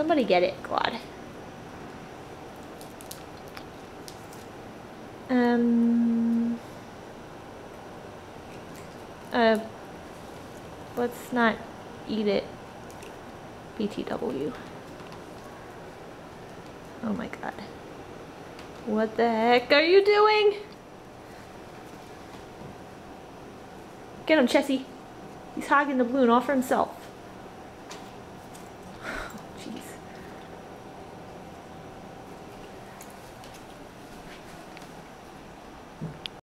Somebody get it, God. Let's not eat it. BTW. Oh my God. What the heck are you doing? Get him, Chessie. He's hogging the balloon all for himself.